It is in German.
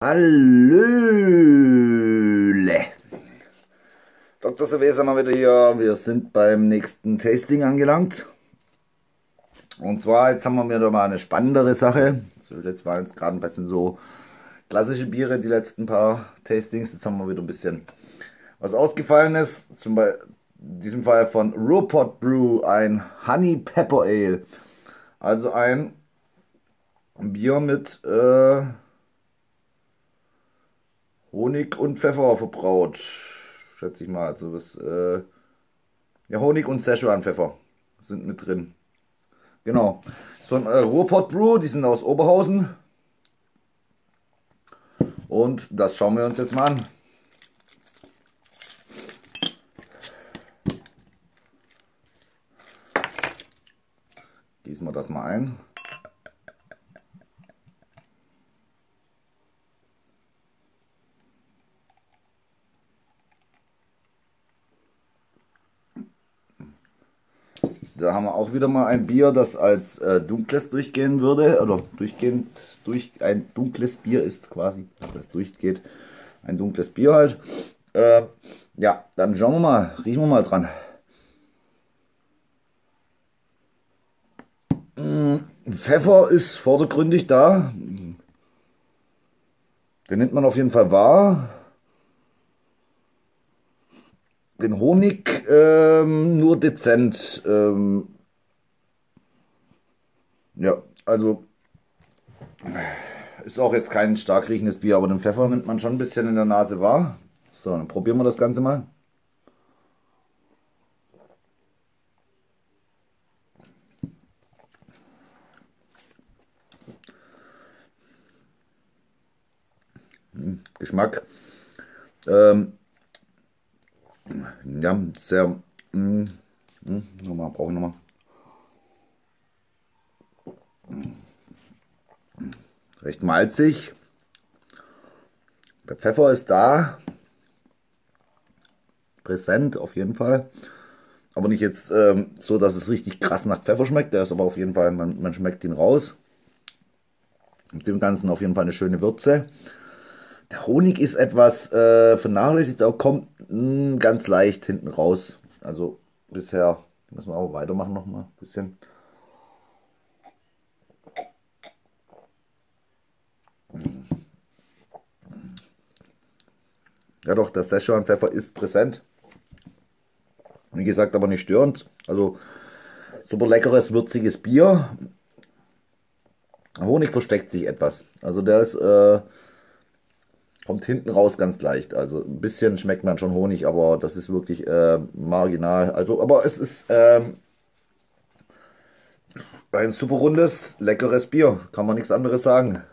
Hallöle! Dr. Silvester mal wieder hier. Wir sind beim nächsten Tasting angelangt. Und zwar, jetzt haben wir wieder mal eine spannendere Sache. So, jetzt waren es gerade ein bisschen so klassische Biere, die letzten paar Tastings. Jetzt haben wir wieder ein bisschen was ausgefallen ist. Zum Beispiel in diesem Fall von Ruhrpott Brew ein Honey Pepper Ale. Also ein Bier mit Honig und Pfeffer verbraut, schätze ich mal. Also das, ja, Honig und Szechuan-Pfeffer sind mit drin. Genau. Das ist von Ruhrpott Brew, die sind aus Oberhausen. Und das schauen wir uns jetzt mal an. Gießen wir das mal ein. Da haben wir auch wieder mal ein Bier, das als dunkles durchgehen würde, oder durchgehend durch ein dunkles Bier ist quasi, das heißt durchgeht, ein dunkles Bier halt. Ja, dann schauen wir mal, riechen wir mal dran. Pfeffer ist vordergründig da, den nimmt man auf jeden Fall wahr. Den Honig nur dezent. Ja, also ist auch jetzt kein stark riechendes Bier, aber den Pfeffer nimmt man schon ein bisschen in der Nase wahr. So, dann probieren wir das Ganze mal. Geschmack. Ja, sehr. Nochmal, brauche ich nochmal. Recht malzig. Der Pfeffer ist da. Präsent auf jeden Fall. Aber nicht jetzt so, dass es richtig krass nach Pfeffer schmeckt. Der ist aber auf jeden Fall, man schmeckt ihn raus. Mit dem Ganzen auf jeden Fall eine schöne Würze. Der Honig ist etwas vernachlässigt, aber kommt ganz leicht hinten raus. Also bisher müssen wir aber weitermachen noch mal ein bisschen. Ja doch, der Szechuan-Pfeffer ist präsent. Wie gesagt, aber nicht störend. Also super leckeres, würziges Bier. Honig versteckt sich etwas. Also der ist kommt hinten raus ganz leicht. Also ein bisschen schmeckt man schon Honig, aber das ist wirklich marginal. Also, aber es ist ein super rundes, leckeres Bier. Kann man nichts anderes sagen.